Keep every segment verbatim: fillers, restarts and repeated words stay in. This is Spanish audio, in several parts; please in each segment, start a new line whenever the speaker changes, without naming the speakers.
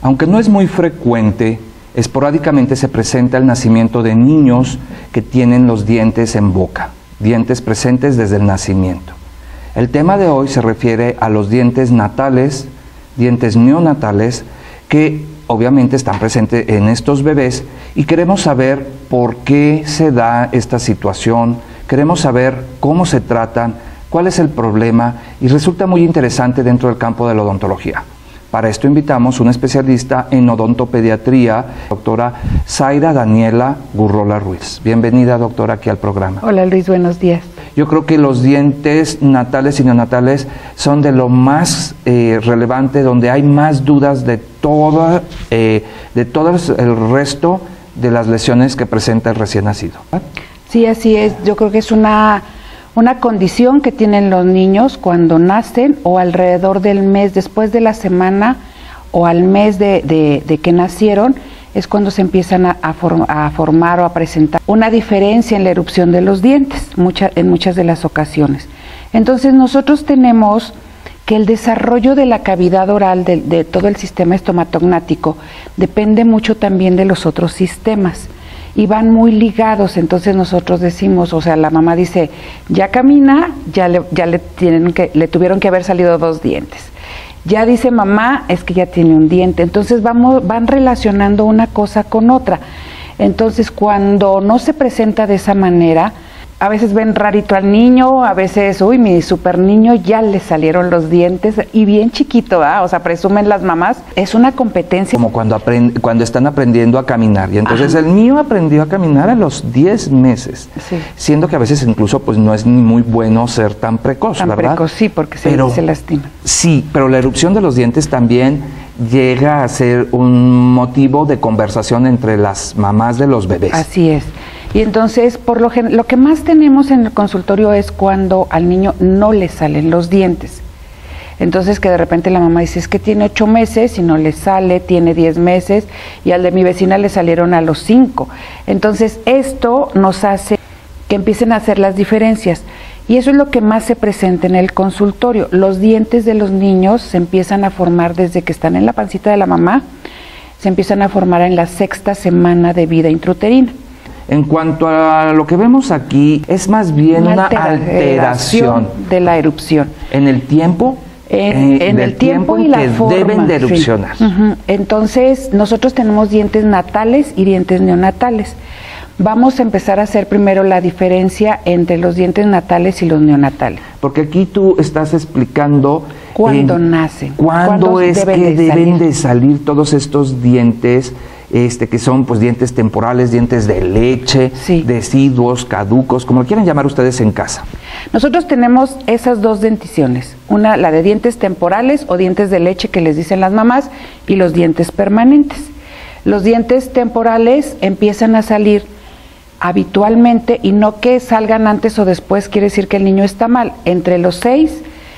Aunque no es muy frecuente, esporádicamente se presenta el nacimiento de niños que tienen los dientes en boca, dientes presentes desde el nacimiento. El tema de hoy se refiere a los dientes natales, dientes neonatales, que obviamente están presentes en estos bebés y queremos saber por qué se da esta situación, queremos saber cómo se tratan, cuál es el problema y resulta muy interesante dentro del campo de la odontología. Para esto invitamos a una especialista en odontopediatría, doctora Zaira Daniela Gurrola Ruiz. Bienvenida, doctora, aquí al programa.
Hola, Luis, buenos días.
Yo creo que los dientes natales y neonatales son de lo más eh, relevante, donde hay más dudas de todo, eh, de todo el resto de las lesiones que presenta el recién nacido.
Sí, así es. Yo creo que es una... Una condición que tienen los niños cuando nacen o alrededor del mes, después de la semana o al mes de, de, de que nacieron, es cuando se empiezan a, a, form, a formar o a presentar una diferencia en la erupción de los dientes, mucha, en muchas de las ocasiones. Entonces nosotros tenemos que el desarrollo de la cavidad oral, de, de todo el sistema estomatognático, depende mucho también de los otros sistemas. Y van muy ligados, entonces nosotros decimos, o sea, la mamá dice, ya camina, ya le, ya le, tienen que, le tuvieron que haber salido dos dientes. Ya dice mamá, es que ya tiene un diente. Entonces vamos, van relacionando una cosa con otra. Entonces cuando no se presenta de esa manera, a veces ven rarito al niño, a veces, uy, mi super niño ya le salieron los dientes y bien chiquito, ¿ah? O sea, presumen las mamás, es una competencia.
Como cuando, aprend cuando están aprendiendo a caminar, y entonces Ajá. el mío aprendió a caminar a los diez meses, sí. siendo que a veces incluso pues no es ni muy bueno ser tan precoz,
tan
¿verdad?
Precoz, sí, porque se,
pero,
se lastima.
Sí, pero la erupción de los dientes también llega a ser un motivo de conversación entre las mamás de los bebés.
Así es. Y entonces, por lo, lo que más tenemos en el consultorio es cuando al niño no le salen los dientes. Entonces, que de repente la mamá dice, es que tiene ocho meses y no le sale, tiene diez meses, y al de mi vecina le salieron a los cinco. Entonces, esto nos hace que empiecen a hacer las diferencias. Y eso es lo que más se presenta en el consultorio. Los dientes de los niños se empiezan a formar desde que están en la pancita de la mamá, se empiezan a formar en la sexta semana de vida intrauterina.
En cuanto a lo que vemos aquí, es más bien una, una alteración
de la erupción.
¿En el tiempo?
En, eh, en el tiempo, tiempo y
en
la
que
forma.
Deben de erupcionar.
Sí. Uh-huh. Entonces, nosotros tenemos dientes natales y dientes neonatales. Vamos a empezar a hacer primero la diferencia entre los dientes natales y los neonatales.
Porque aquí tú estás explicando...
¿Cuándo
eh,
nacen?
¿Cuándo es deben que de deben de salir todos estos dientes... Este, que son pues dientes temporales, dientes de leche, sí. deciduos, caducos, como lo quieran llamar ustedes en casa?
Nosotros tenemos esas dos denticiones, una la de dientes temporales o dientes de leche que les dicen las mamás y los dientes permanentes. Los dientes temporales empiezan a salir habitualmente y no que salgan antes o después quiere decir que el niño está mal, entre los seis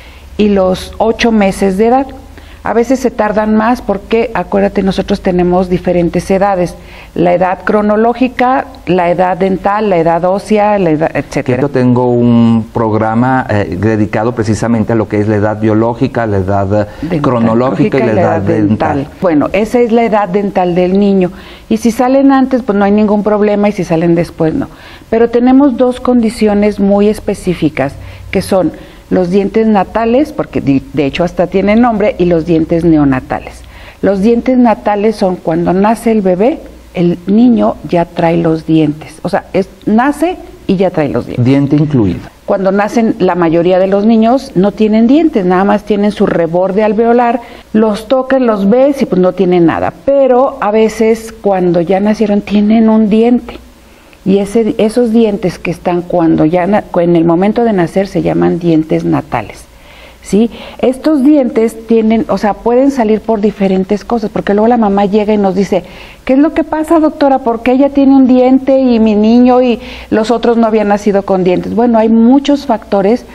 y los ocho meses de edad. A veces se tardan más porque, acuérdate, nosotros tenemos diferentes edades. La edad cronológica, la edad dental, la edad ósea, la edad, etcétera.
Yo tengo un programa eh, dedicado precisamente a lo que es la edad biológica, la edad dental, cronológica y la, y la edad, edad dental. dental.
Bueno, esa es la edad dental del niño. Y si salen antes, pues no hay ningún problema, y si salen después, no. Pero tenemos dos condiciones muy específicas, que son... los dientes natales, porque de hecho hasta tienen nombre, y los dientes neonatales. Los dientes natales son cuando nace el bebé, el niño ya trae los dientes. O sea, es, nace y ya trae los dientes.
Diente incluido.
Cuando nacen, la mayoría de los niños no tienen dientes, nada más tienen su reborde alveolar, los tocas, los ves y pues no tienen nada. Pero a veces cuando ya nacieron tienen un diente. Y ese, esos dientes que están cuando ya en el momento de nacer se llaman dientes natales, ¿sí? Estos dientes tienen, o sea, pueden salir por diferentes cosas, porque luego la mamá llega y nos dice, ¿qué es lo que pasa, doctora? ¿Por qué ella tiene un diente y mi niño y los otros no habían nacido con dientes? Bueno, hay muchos factores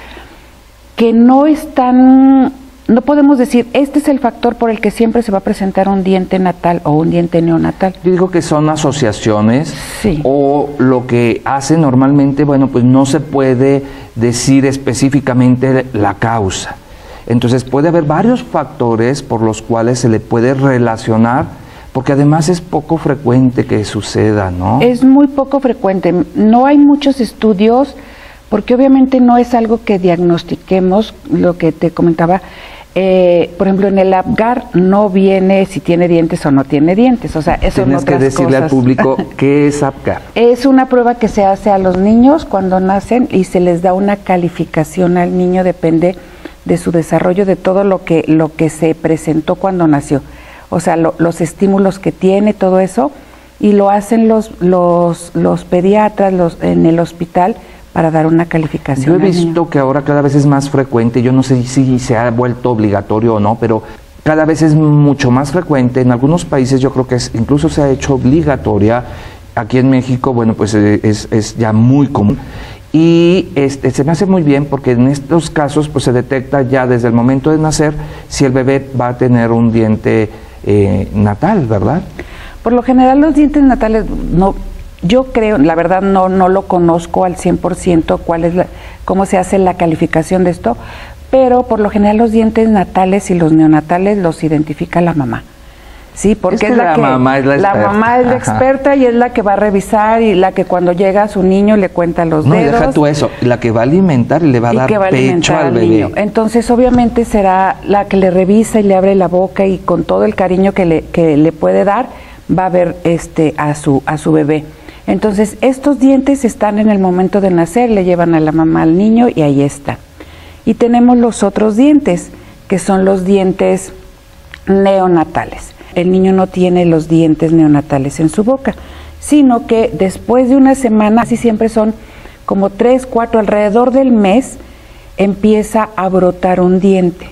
que no están... No podemos decir, este es el factor por el que siempre se va a presentar un diente natal o un diente neonatal.
Yo digo que son asociaciones,
sí.
o lo que hace normalmente, bueno, pues no se puede decir específicamente la causa. Entonces puede haber varios factores por los cuales se le puede relacionar, porque además es poco frecuente que suceda, ¿no?
Es muy poco frecuente. No hay muchos estudios, porque obviamente no es algo que diagnostiquemos, lo que te comentaba. Eh, por ejemplo, en el APGAR no viene si tiene dientes o no tiene dientes, o sea, eso
Tienes
son
que
otras
decirle
cosas.
al público qué es APGAR.
Es una prueba que se hace a los niños cuando nacen y se les da una calificación al niño, depende de su desarrollo, de todo lo que, lo que se presentó cuando nació. O sea, lo, los estímulos que tiene, todo eso, y lo hacen los, los, los pediatras los, en el hospital para dar una calificación.
Yo he
al
visto
niño.
que ahora cada vez es más frecuente, yo no sé si se ha vuelto obligatorio o no, pero cada vez es mucho más frecuente. En algunos países yo creo que es, incluso se ha hecho obligatoria. Aquí en México, bueno, pues es, es ya muy común. Y este, se me hace muy bien porque en estos casos pues se detecta ya desde el momento de nacer si el bebé va a tener un diente eh, natal, ¿verdad?
Por lo general los dientes natales, no, yo creo, la verdad no, no lo conozco al cien por ciento cuál es la, cómo se hace la calificación de esto, pero por lo general los dientes natales y los neonatales los identifica la mamá. Sí, porque
es, que
es la,
la
que
mamá es la,
la
experta.
mamá es la
Ajá.
experta y es la que va a revisar y la que cuando llega a su niño le cuenta los
no,
dedos.
No, deja tú eso, la que va a alimentar y le va a
y
dar
que va a
pecho al,
al
bebé.
niño. Entonces, obviamente será la que le revisa y le abre la boca y con todo el cariño que le, que le puede dar, va a ver este, a, su, a su bebé. Entonces, estos dientes están en el momento de nacer, le llevan a la mamá al niño y ahí está. Y tenemos los otros dientes, que son los dientes neonatales. El niño no tiene los dientes neonatales en su boca, sino que después de una semana, así siempre son como tres, cuatro, alrededor del mes, empieza a brotar un diente.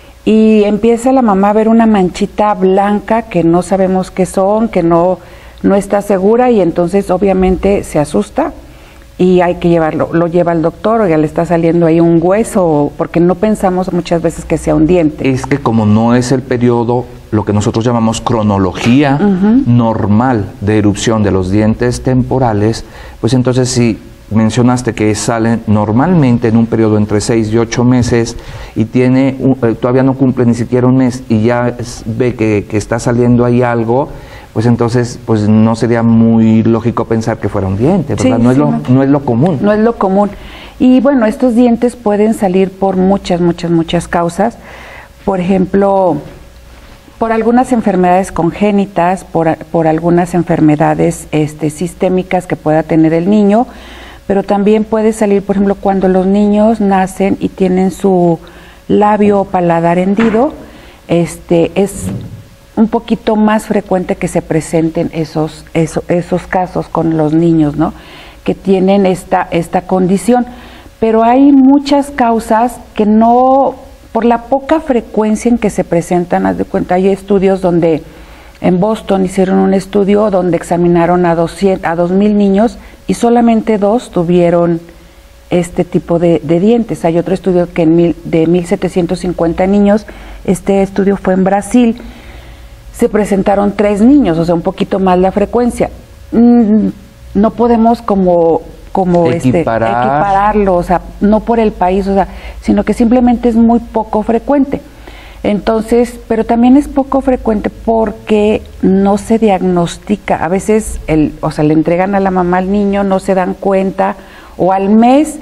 Y empieza la mamá a ver una manchita blanca que no sabemos qué son, que no, no está segura y entonces obviamente se asusta y hay que llevarlo, lo lleva al doctor o ya le está saliendo ahí un hueso, porque no pensamos muchas veces que sea un diente.
Es que como no es el periodo, lo que nosotros llamamos cronología
Uh-huh.
normal de erupción de los dientes temporales, pues entonces si mencionaste que salen normalmente en un periodo entre seis y ocho meses y tiene un- eh, todavía no cumple ni siquiera un mes y ya es- ve que, que está saliendo ahí algo, pues entonces pues no sería muy lógico pensar que fuera un diente, ¿verdad?
Sí,
no,
sí,
es lo,
no.
no es lo común.
No es lo común. Y bueno, estos dientes pueden salir por muchas, muchas, muchas causas. Por ejemplo, por algunas enfermedades congénitas, por, por algunas enfermedades este, sistémicas que pueda tener el niño, pero también puede salir, por ejemplo, cuando los niños nacen y tienen su labio o paladar hendido, este, es un poquito más frecuente que se presenten esos, esos, esos casos con los niños, ¿no? Que tienen esta, esta condición. Pero hay muchas causas que no, por la poca frecuencia en que se presentan, haz de cuenta, hay estudios donde en Boston hicieron un estudio donde examinaron a doscientos, a dos mil niños y solamente dos tuvieron este tipo de, de dientes. Hay otro estudio que en mil, de mil setecientos cincuenta niños, este estudio fue en Brasil, se presentaron tres niños, o sea, un poquito más la frecuencia. Mm, no podemos como, como
Equiparar.
este, equipararlo, o sea, no por el país, o sea, sino que simplemente es muy poco frecuente. Entonces, pero también es poco frecuente porque no se diagnostica. A veces, el, o sea, le entregan a la mamá al niño, no se dan cuenta, o al mes,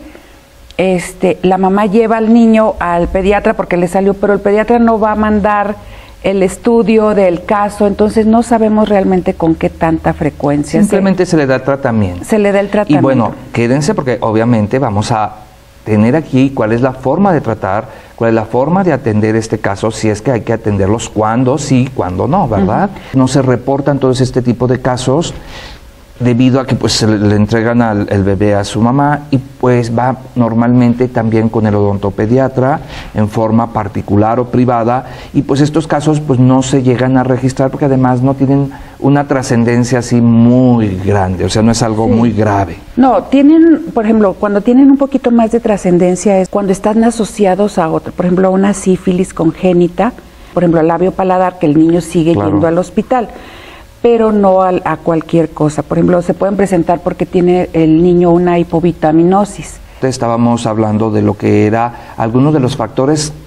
este, la mamá lleva al niño al pediatra porque le salió, pero el pediatra no va a mandar el estudio del caso, entonces no sabemos realmente con qué tanta frecuencia.
Simplemente se, se le da tratamiento.
Se le da el tratamiento.
Y bueno, quédense porque obviamente vamos a tener aquí cuál es la forma de tratar, cuál es la forma de atender este caso, si es que hay que atenderlos, cuándo sí, cuándo no, ¿verdad? Uh-huh. No se reportan todos este tipo de casos debido a que pues se le, le entregan al el bebé a su mamá y pues va normalmente también con el odontopediatra en forma particular o privada y pues estos casos pues no se llegan a registrar porque además no tienen una trascendencia así muy grande, o sea, no es algo sí. muy grave.
No, tienen, por ejemplo, cuando tienen un poquito más de trascendencia es cuando están asociados a otro, por ejemplo, a una sífilis congénita, por ejemplo, al labio paladar, que el niño sigue claro. yendo al hospital, pero no a, a cualquier cosa. Por ejemplo, se pueden presentar porque tiene el niño una hipovitaminosis.
Estábamos hablando de lo que era algunos de los factores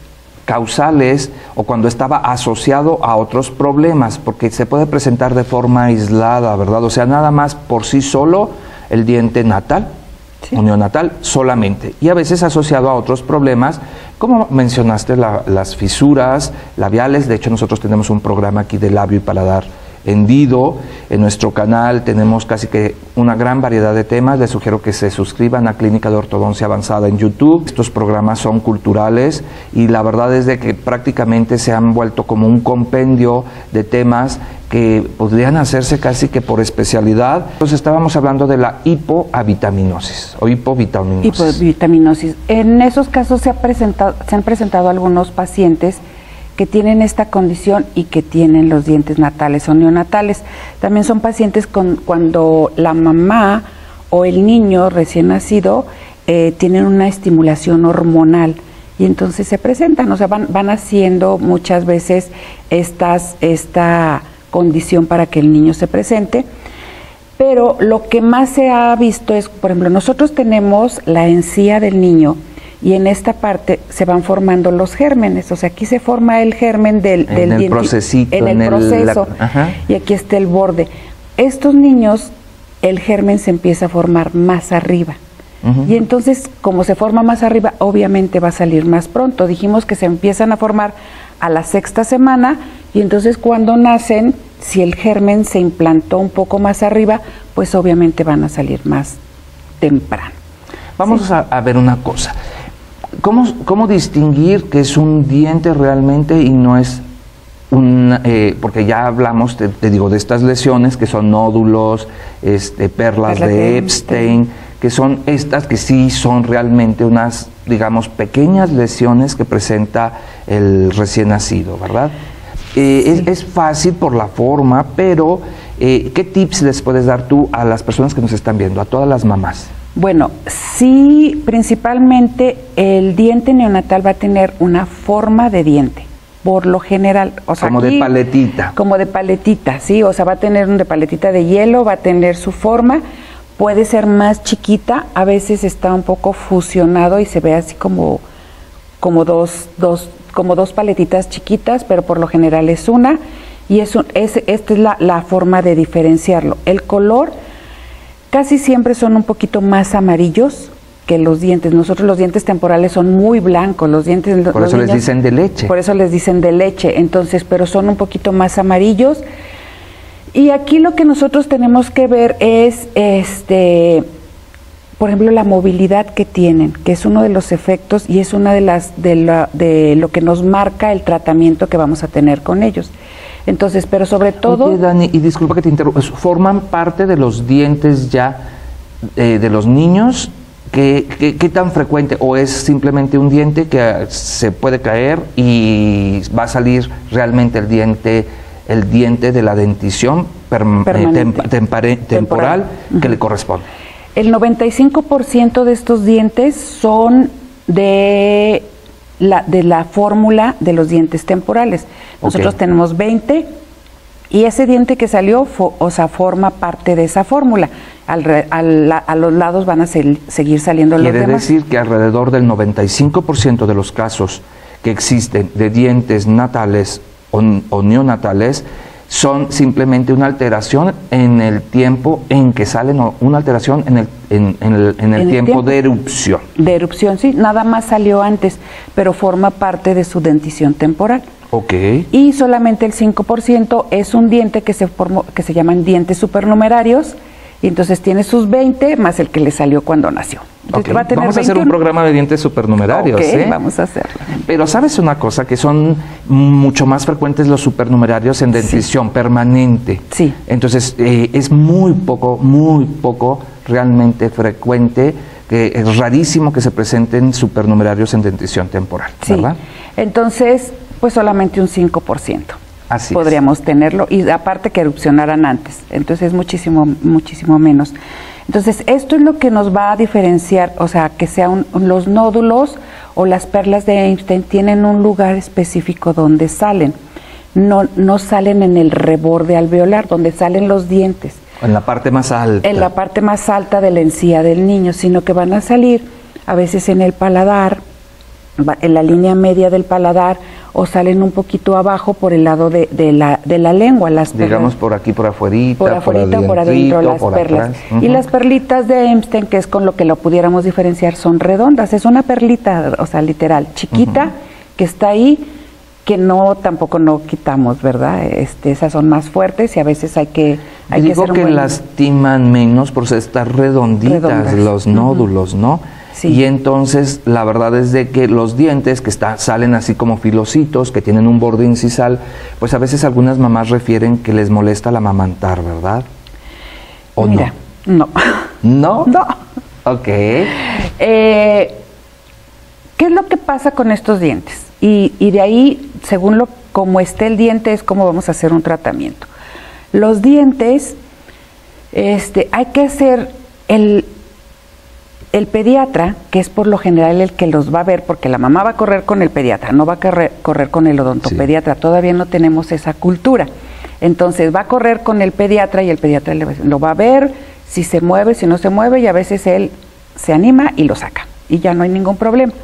causales o cuando estaba asociado a otros problemas, porque se puede presentar de forma aislada, ¿verdad? O sea, nada más por sí solo el diente natal, sí, o neonatal solamente, y a veces asociado a otros problemas, como mencionaste, la, las fisuras labiales. De hecho, nosotros tenemos un programa aquí de labio y paladar hendido. En nuestro canal tenemos casi que una gran variedad de temas. Les sugiero que se suscriban a Clínica de Ortodoncia Avanzada en YouTube. Estos programas son culturales y la verdad es de que prácticamente se han vuelto como un compendio de temas que podrían hacerse casi que por especialidad. Entonces estábamos hablando de la hipoavitaminosis o hipovitaminosis.
Hipovitaminosis. En esos casos se, ha presentado, se han presentado algunos pacientes que tienen esta condición y que tienen los dientes natales o neonatales. También son pacientes con cuando la mamá o el niño recién nacido eh, tienen una estimulación hormonal y entonces se presentan, o sea, van, van haciendo muchas veces estas, esta condición para que el niño se presente. Pero lo que más se ha visto es, por ejemplo, nosotros tenemos la encía del niño, y en esta parte se van formando los gérmenes, o sea, aquí se forma el germen del,
en
del
el
diente,
procesito,
en el
en
proceso,
el, la,
y aquí está el borde. Estos niños, el germen se empieza a formar más arriba, uh-huh, y entonces, como se forma más arriba, obviamente va a salir más pronto. Dijimos que se empiezan a formar a la sexta semana, y entonces cuando nacen, si el germen se implantó un poco más arriba, pues obviamente van a salir más temprano.
Vamos sí. a, a ver una cosa. ¿Cómo, ¿Cómo distinguir que es un diente realmente y no es un, eh, porque ya hablamos, te, te digo, de estas lesiones que son nódulos, este, perlas de, de Epstein, que son estas que sí son realmente unas, digamos, pequeñas lesiones que presenta el recién nacido, ¿verdad? Eh, sí. es, es fácil por la forma, pero eh, ¿qué tips les puedes dar tú a las personas que nos están viendo, a todas las mamás?
Bueno, sí, principalmente el diente neonatal va a tener una forma de diente, por lo general. O sea,
como aquí, de paletita.
Como de paletita, sí, o sea, va a tener un de paletita de hielo, va a tener su forma, puede ser más chiquita, a veces está un poco fusionado y se ve así como, como, dos, dos, como dos paletitas chiquitas, pero por lo general es una, y es un, es, esta es la, la forma de diferenciarlo. El color casi siempre son un poquito más amarillos que los dientes. Nosotros los dientes temporales son muy blancos, los dientes...
Por
los
eso
niños,
les dicen de leche.
Por eso les dicen de leche, entonces, pero son un poquito más amarillos. Y aquí lo que nosotros tenemos que ver es, este, por ejemplo, la movilidad que tienen, que es uno de los efectos y es una de las de, la, de lo que nos marca el tratamiento que vamos a tener con ellos. Entonces, pero sobre todo...
Oye, Dani, y disculpa que te interrumpa, ¿forman parte de los dientes ya eh, de los niños? ¿Qué, qué, ¿Qué tan frecuente? ¿O es simplemente un diente que se puede caer y va a salir realmente el diente, el diente de la dentición perm, eh, tem, tempare, temporal, temporal que uh-huh. le corresponde?
El noventa y cinco por ciento de estos dientes son de... La, de la fórmula de los dientes temporales. Nosotros okay. tenemos veinte y ese diente que salió, fo, o sea, forma parte de esa fórmula. Al, al, a los lados van a se, seguir saliendo los demás.
Quiere decir que alrededor del noventa y cinco por ciento de los casos que existen de dientes natales o, o neonatales son simplemente una alteración en el tiempo en que salen, o una alteración en el, en, en el, en el, ¿En tiempo, el tiempo de erupción.
De erupción, sí, nada más salió antes, pero forma parte de su dentición temporal.
Ok.
Y solamente el cinco por ciento es un diente que se formó, que se llaman dientes supernumerarios, y entonces tiene sus veinte más el que le salió cuando nació.
Okay.
Va a tener
vamos a
veintiuno.
hacer un programa de dientes supernumerarios.
Ok,
¿eh?
vamos a hacerlo.
Pero ¿sabes una cosa? Que son mucho más frecuentes los supernumerarios en dentición sí. permanente.
Sí.
Entonces eh, es muy poco, muy poco realmente frecuente, que es rarísimo que se presenten supernumerarios en dentición temporal,
sí.
¿verdad?
Entonces, pues solamente un cinco por ciento.
Así
podríamos
es.
tenerlo, y aparte que erupcionaran antes, entonces es muchísimo, muchísimo menos. Entonces, esto es lo que nos va a diferenciar, o sea, que sean los nódulos o las perlas de Epstein tienen un lugar específico donde salen, no, no salen en el reborde alveolar, donde salen los dientes.
En la parte más alta.
En la parte más alta de la encía del niño, sino que van a salir a veces en el paladar, en la línea media del paladar o salen un poquito abajo por el lado de, de, la, de la lengua. Las
Digamos por aquí, por afuerita,
por afuerita, por, por adentro, las
por
perlas.
Uh-huh.
Y las perlitas de Ebstein, que es con lo que lo pudiéramos diferenciar, son redondas. Es una perlita, o sea, literal, chiquita, uh-huh. que está ahí, que no, tampoco no quitamos, ¿verdad? Este, esas son más fuertes y a veces hay que hay
Digo
que, hacer
que
buen...
lastiman menos por estar redonditas, redondas. Los nódulos, uh-huh. ¿no? Sí. Y entonces la verdad es de que los dientes que está, salen así como filocitos, que tienen un borde incisal, pues a veces algunas mamás refieren que les molesta el amamantar, ¿verdad? ¿O
Mira, no?
¿No?
No.
Ok.
Eh, ¿Qué es lo que pasa con estos dientes? Y, y de ahí, según lo como esté el diente, es como vamos a hacer un tratamiento. Los dientes, este, hay que hacer el... El pediatra, que es por lo general el que los va a ver, porque la mamá va a correr con el pediatra, no va a correr, correr con el odontopediatra, sí. Todavía no tenemos esa cultura. Entonces va a correr con el pediatra y el pediatra le va, lo va a ver, si se mueve, si no se mueve, y a veces él se anima y lo saca, y ya no hay ningún problema.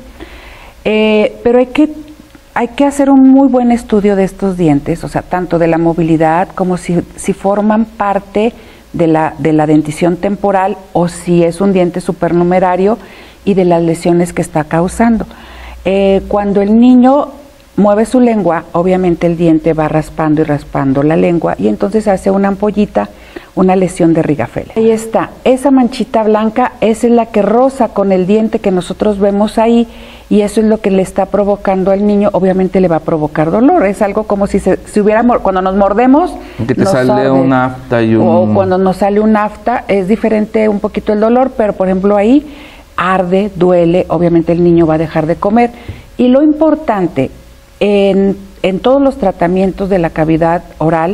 Eh, pero hay que, hay que hacer un muy buen estudio de estos dientes, o sea, tanto de la movilidad como si, si forman parte de la, de la dentición temporal o si es un diente supernumerario y de las lesiones que está causando. Eh, cuando el niño mueve su lengua, obviamente el diente va raspando y raspando la lengua y entonces hace una ampollita, una lesión de Rigafella. Ahí está, esa manchita blanca, esa es la que roza con el diente que nosotros vemos ahí y eso es lo que le está provocando al niño, obviamente le va a provocar dolor, es algo como si se si hubiera, cuando nos mordemos,
que te
nos
sale
arde,
un afta y un...
o cuando nos sale un afta, es diferente un poquito el dolor, pero por ejemplo ahí arde, duele, obviamente el niño va a dejar de comer y lo importante en, en todos los tratamientos de la cavidad oral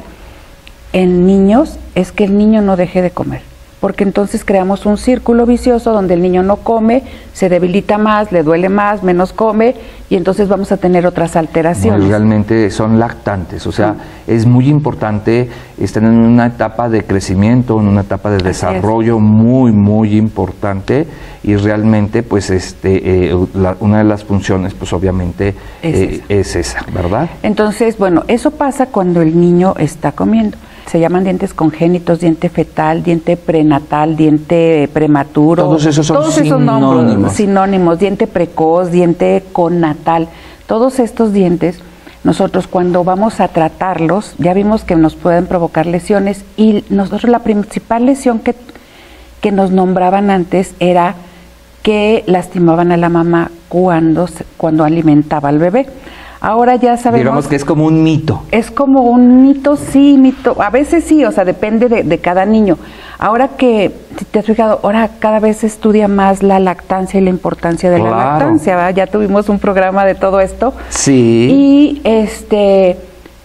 en niños es que el niño no deje de comer, porque entonces creamos un círculo vicioso donde el niño no come, se debilita más, le duele más, menos come y entonces vamos a tener otras alteraciones.
No, realmente son lactantes, o sea, sí. Es muy importante, están en una etapa de crecimiento, en una etapa de desarrollo muy, muy importante y realmente pues este eh, la, una de las funciones pues obviamente es, eh, esa. es esa, ¿verdad?
Entonces, bueno, eso pasa cuando el niño está comiendo. Se llaman dientes congénitos, diente fetal, diente prenatal, diente prematuro.
Todos esos son
todos
sinónimos.
Esos nombres, sinónimos, diente precoz, diente connatal. Todos estos dientes, nosotros cuando vamos a tratarlos, ya vimos que nos pueden provocar lesiones y nosotros la principal lesión que, que nos nombraban antes era que lastimaban a la mamá cuando, cuando alimentaba al bebé. Ahora ya sabemos...
Digamos que es como un mito.
Es como un mito, sí, mito. A veces sí, o sea, depende de, de cada niño. Ahora que, si te has fijado, ahora cada vez se estudia más la lactancia y la importancia de
claro.
la lactancia, ¿verdad? Ya tuvimos un programa de todo esto.
Sí.
Y este,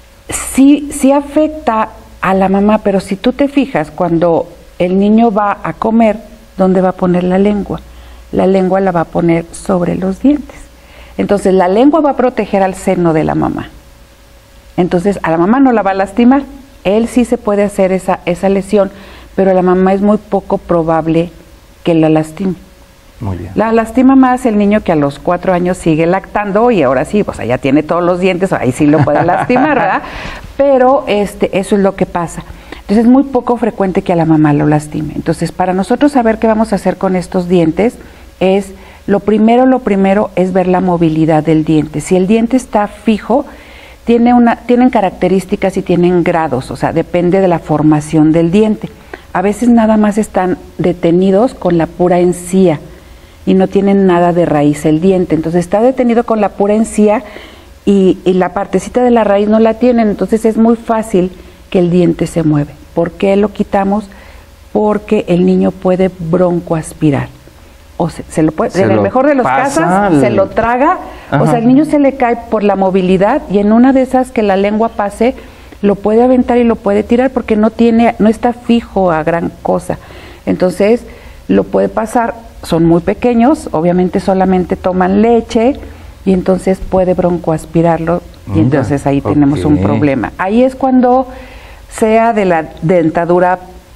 sí, sí afecta a la mamá, pero si tú te fijas, cuando el niño va a comer, ¿dónde va a poner la lengua? La lengua la va a poner sobre los dientes. Entonces la lengua va a proteger al seno de la mamá. Entonces a la mamá no la va a lastimar. Él sí se puede hacer esa, esa lesión, pero a la mamá es muy poco probable que la lastime.
Muy bien.
La lastima más el niño que a los cuatro años sigue lactando y ahora sí, pues ya tiene todos los dientes, ahí sí lo puede lastimar, ¿verdad? Pero este, eso es lo que pasa. Entonces es muy poco frecuente que a la mamá lo lastime. Entonces para nosotros saber qué vamos a hacer con estos dientes es... Lo primero, lo primero es ver la movilidad del diente. Si el diente está fijo, tiene una, tienen características y tienen grados, o sea, depende de la formación del diente. A veces nada más están detenidos con la pura encía y no tienen nada de raíz el diente. Entonces está detenido con la pura encía y, y la partecita de la raíz no la tienen, entonces es muy fácil que el diente se mueve. ¿Por qué lo quitamos? Porque el niño puede broncoaspirar. O se, se lo puede, se en el mejor de los casos, al... se lo traga, ajá. O sea, el niño se le cae por la movilidad y en una de esas que la lengua pase, lo puede aventar y lo puede tirar porque no tiene, no está fijo a gran cosa. Entonces, lo puede pasar, son muy pequeños, obviamente solamente toman leche y entonces puede broncoaspirarlo y Mira, entonces ahí okay. tenemos un problema. Ahí es cuando sea de la dentadura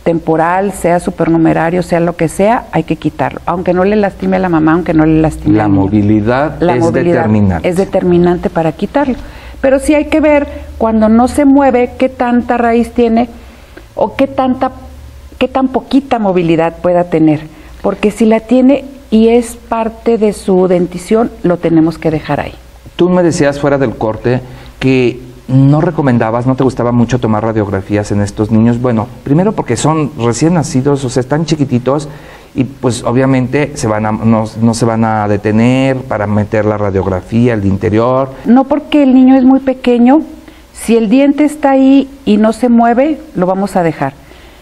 temporal, sea supernumerario, sea lo que sea, hay que quitarlo, aunque no le lastime a la mamá, aunque no le lastime
la
al niño.
movilidad
La
es
movilidad
determinante.
es determinante para quitarlo. Pero sí hay que ver cuando no se mueve qué tanta raíz tiene o qué tanta, qué tan poquita movilidad pueda tener, porque si la tiene y es parte de su dentición, lo tenemos que dejar ahí.
Tú me decías fuera del corte que no recomendabas, no te gustaba mucho tomar radiografías en estos niños. Bueno, primero porque son recién nacidos, o sea, están chiquititos y pues obviamente se van a, no, no se van a detener para meter la radiografía, el interior.
No porque el niño es muy pequeño, si el diente está ahí y no se mueve, lo vamos a dejar.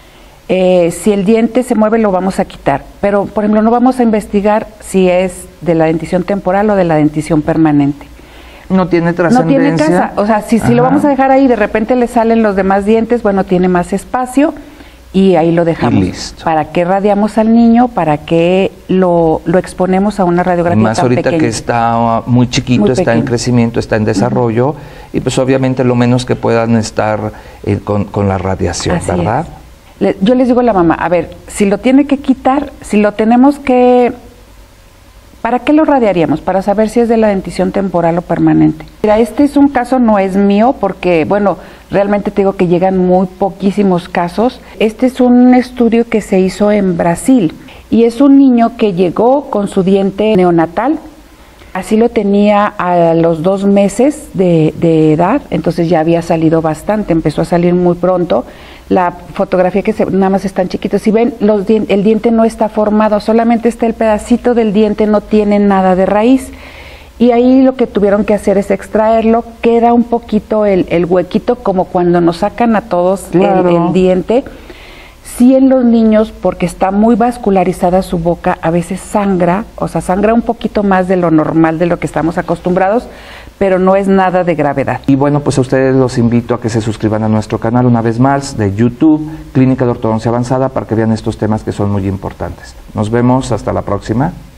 Eh, si el diente se mueve, lo vamos a quitar. Pero, por ejemplo, no vamos a investigar si es de la dentición temporal o de la dentición permanente.
No tiene trascendencia.
No tiene casa. O sea, si, si lo vamos a dejar ahí y de repente le salen los demás dientes, bueno, tiene más espacio y ahí lo dejamos.
Y listo.
¿Para qué radiamos al niño? ¿Para qué lo, lo exponemos a una radiografía
más
tan
ahorita
pequeña?
Que está muy chiquito,
Muy
está
pequeño.
en crecimiento, está en desarrollo, uh-huh. Y pues obviamente lo menos que puedan estar eh, con, con la radiación,
Así
¿verdad?
Es. Le, yo les digo a la mamá, a ver, si lo tiene que quitar, si lo tenemos que... ¿Para qué lo radiaríamos? Para saber si es de la dentición temporal o permanente. Mira, este es un caso, no es mío, porque, bueno, realmente te digo que llegan muy poquísimos casos. Este es un estudio que se hizo en Brasil y es un niño que llegó con su diente neonatal. Así lo tenía a los dos meses de, de edad, entonces ya había salido bastante, empezó a salir muy pronto. La fotografía que se, nada más están chiquitos, si ven, los dien, el diente no está formado, solamente está el pedacito del diente, no tiene nada de raíz. Y ahí lo que tuvieron que hacer es extraerlo, queda un poquito el, el huequito, como cuando nos sacan a todos claro. el, el diente. Sí, en los niños, porque está muy vascularizada su boca, a veces sangra, o sea, sangra un poquito más de lo normal, de lo que estamos acostumbrados, pero no es nada de gravedad.
Y bueno, pues a ustedes los invito a que se suscriban a nuestro canal una vez más de YouTube, Clínica de Ortodoncia Avanzada, para que vean estos temas que son muy importantes. Nos vemos, hasta la próxima.